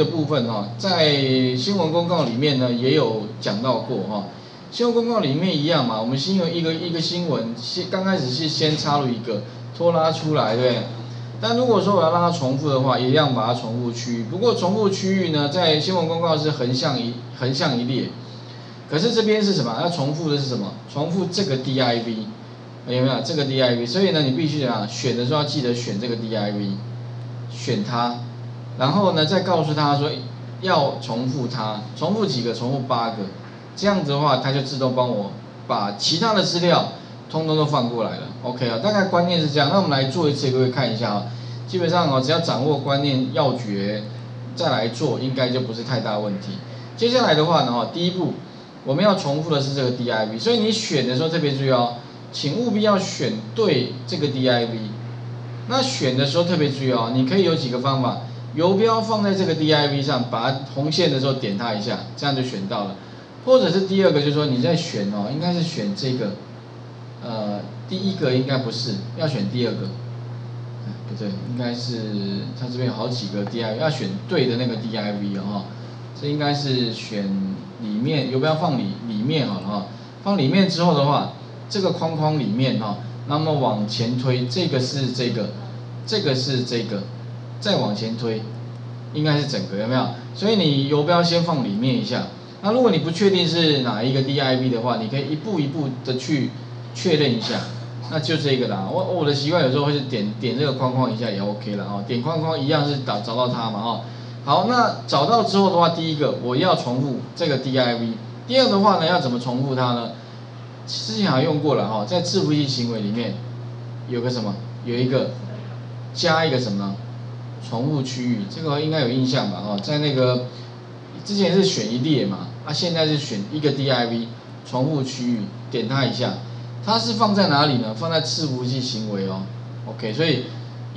的部分哈，在新闻公告里面呢也有讲到过哈。新闻公告里面一样嘛，我们新闻一个新闻，刚开始是先插入一个拖拉出来，对不对？但如果说我要让它重复的话，一样把它重复区域。不过重复区域呢，在新闻公告是横向一列，可是这边是什么？要重复的是什么？重复这个 div， 有没有这个 div？ 所以呢，你必须怎样选的时候要记得选这个 div， 选它，然后呢再告诉他说要重复它，重复几个？重复8个。这样子的话，它就自动帮我把其他的资料通通都放过来了。OK 啊，大概观念是这样。那我们来做一次，各位看一下啊。基本上只要掌握观念要诀，再来做，应该就不是太大问题。接下来的话呢，第一步我们要重复的是这个 div， 所以你选的时候特别注意哦，请务必要选对这个 div。那选的时候特别注意哦，你可以有几个方法，游标放在这个 div 上，把它红线的时候点它一下，这样就选到了。或者是第二个，就是说你在选应该是选这个，第一个应该不是，要选第二个，不对，应该是它这边有好几个 div， 要选对的那个 div 哦，这应该是选里面游标放里面好了哈，放里面之后的话，这个框框里面那么往前推，这个是这个，这个是这个，再往前推，应该是整个有没有？所以你游标先放里面一下。那如果你不确定是哪一个 div 的话，你可以一步一步的去确认一下，那就这个啦。我的习惯有时候会是点这个框框一下也 OK 了啊，点框框一样是找到它嘛好，那找到之后的话，第一个我要重复这个 div， 第二的话呢要怎么重复它呢？之前还用过了在伺服器行为里面有个什么？有一个加一个什么呢？重复区域，这个应该有印象吧在那个之前是选一列嘛。现在是选一个 div 重复区域，点它一下，它是放在哪里呢？放在伺服器行为OK， 所以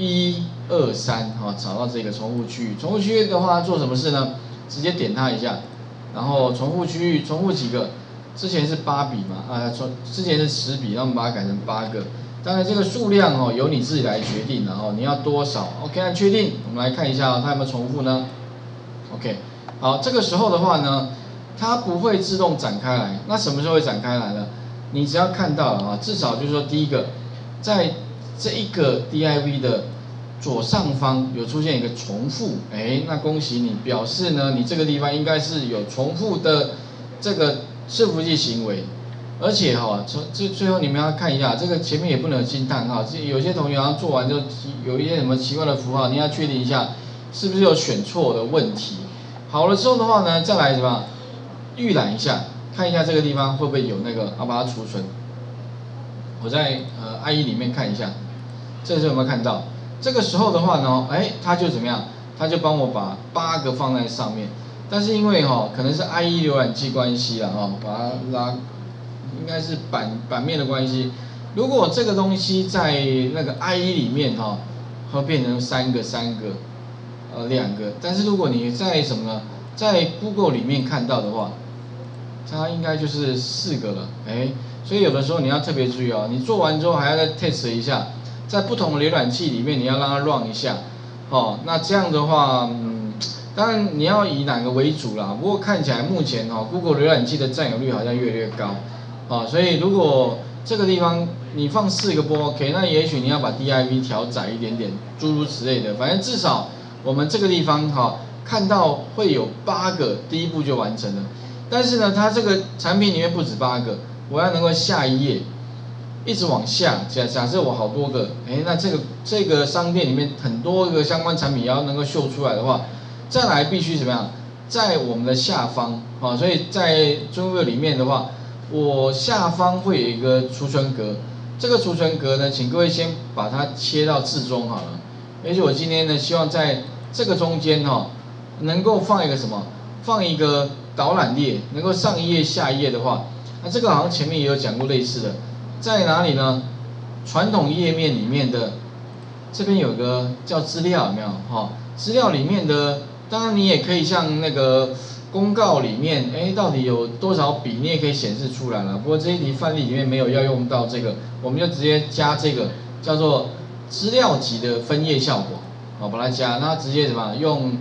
1、2、3找到这个重复区域。重复区域的话做什么事呢？直接点它一下，然后重复区域，重复几个？之前是8笔嘛之前是10笔，那我们把它改成8个。当然这个数量由你自己来决定，然后你要多少 ？OK， 按确定。我们来看一下它有没有重复呢 ？OK， 好，这个时候的话呢。它不会自动展开来，那什么时候会展开来呢？你只要看到了至少就是说第一个，在这一个 div 的左上方有出现一个重复，那恭喜你，表示呢你这个地方应该是有重复的这个伺服器行为，而且最后你们要看一下，这个前面也不能有惊叹号，有些同学好像做完就有一些什么奇怪的符号，你要确定一下是不是有选错的问题。好了之后的话呢，再来什么？预览一下，看一下这个地方会不会有那个，把它储存。我在IE 里面看一下，这时候有没有看到？这个时候的话呢，它就怎么样？它就帮我把8个放在上面。但是因为可能是 IE 浏览器关系啦把它拉，应该是版面的关系。如果这个东西在那个 IE 里面会变成3个、2个。但是如果你在什么呢？在 Google 里面看到的话，它应该就是4个了，所以有的时候你要特别注意你做完之后还要再 test 一下，在不同的浏览器里面你要让它 run 一下，那这样的话，当然你要以哪个为主啦，不过看起来目前Google 浏览器的占有率好像越来越高，所以如果这个地方你放4个不 OK， 那也许你要把 div 调窄一点点，诸如此类的，反正至少我们这个地方看到会有8个，第一步就完成了。但是呢，它这个产品里面不止8个，我要能够下一页，一直往下。假设我好多个，那这个商店里面很多个相关产品要能够秀出来的话，再来必须怎么样？在我们的下方所以在 Joomla 里面的话，我下方会有一个储存格。这个储存格呢，请各位先把它切到置中好了。而且我今天呢，希望在这个中间能够放一个什么？放一个导览列，能够上一页下一页的话，那这个好像前面也有讲过类似的，在哪里呢？传统页面里面的这边有个叫资料，有没有？资料里面的，当然你也可以像那个公告里面，到底有多少笔，你也可以显示出来了。不过这一题范例里面没有要用到这个，我们就直接加这个叫做资料集的分页效果，把它加，那直接怎么用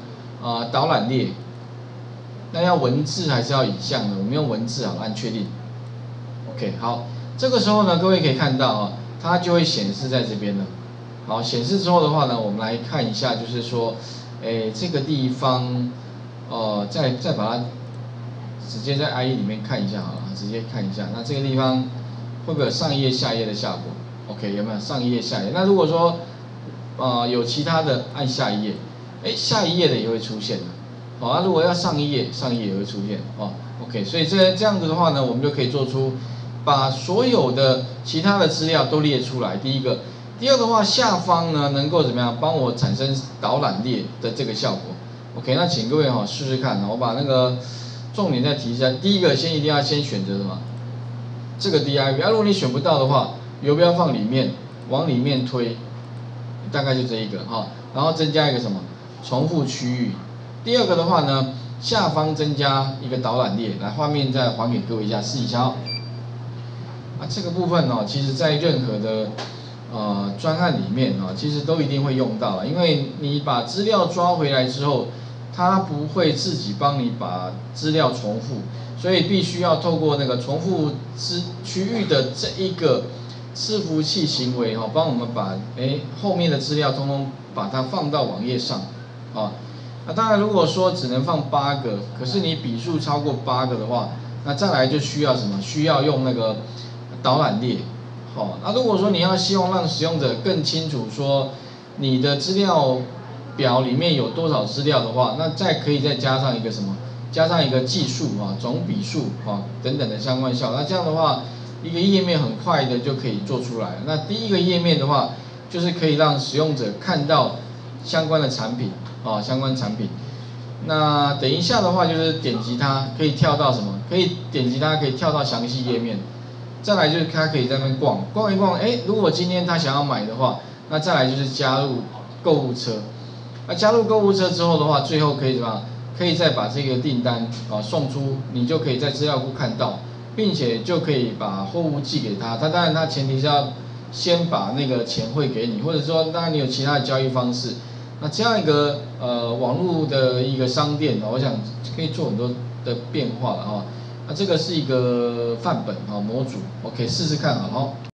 导览列，那要文字还是要影像呢？我们用文字好了，按确定。OK， 好，这个时候呢，各位可以看到啊，它就会显示在这边了。好，显示之后的话呢，我们来看一下，就是说，这个地方，再把它直接在 IE 里面看一下好了，直接看一下。那这个地方会不会有上一页、下一页的效果 ？OK， 有没有上一页、下一页？那如果说，有其他的，按下一页，下一页的也会出现的。好，那如果要上一页，上一页也会出现哦。OK， 所以这样子的话呢，我们就可以做出把所有的其他的资料都列出来。第一个，第二的话，下方呢能够怎么样帮我产生导览列的这个效果。OK， 那请各位试试看，我把那个重点再提一下。第一个，一定要先选择什么？这个 DIV。如果你选不到的话，游标放里面，往里面推，大概就这一个哈。然后增加一个什么？重复区域。第二个的话呢，下方增加一个导览列，来画面再还给各位一下，试一下哦。这个部分其实在任何的专案里面其实都一定会用到，因为你把资料抓回来之后，它不会自己帮你把资料重复，所以必须要透过那个重复区域的这一个伺服器行为帮我们把后面的资料通通把它放到网页上啊。那当然，如果说只能放8个，可是你笔数超过8个的话，那再来就需要什么？需要用那个导览列。好，那如果说你要希望让使用者更清楚说你的资料表里面有多少资料的话，那可以再加上一个什么？加上一个计数总笔数等等的相关效果。那这样的话，一个页面很快的就可以做出来了。那第一个页面的话，就是可以让使用者看到相关的产品相关产品。那等一下的话，就是点击它可以跳到什么？可以点击它可以跳到详细页面。再来就是他可以在那边逛一逛，如果今天他想要买的话，那再来就是加入购物车。那加入购物车之后的话，最后可以什么？可以再把这个订单送出，你就可以在资料库看到，并且就可以把货物寄给他。当然，他前提是要先把那个钱汇给你，或者说当然你有其他的交易方式。那这样一个网络的一个商店，我想可以做很多的变化了那这个是一个范本模组 ，OK， 试试看好。